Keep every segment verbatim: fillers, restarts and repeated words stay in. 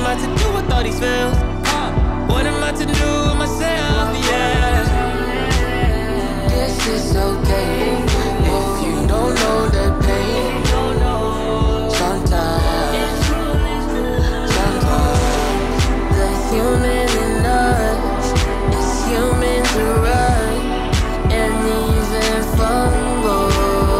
I to do with all these feels? What am I to do with myself? Yeah. This is okay if you don't know the pain. Sometimes, sometimes the human in us is human to run and even fumble.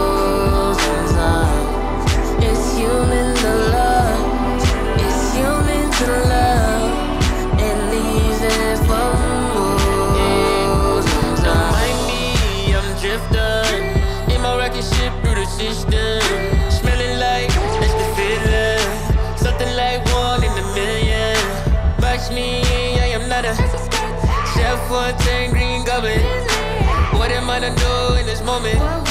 Sometimes it's human to love, it's human to love and even fumble. Don't mind me, I'm drifting in my rocket ship through the system, smelling like that's the feeling, something like one in a million. Watch me, I am not a Safwaan green goblin. What am I to do in this moment?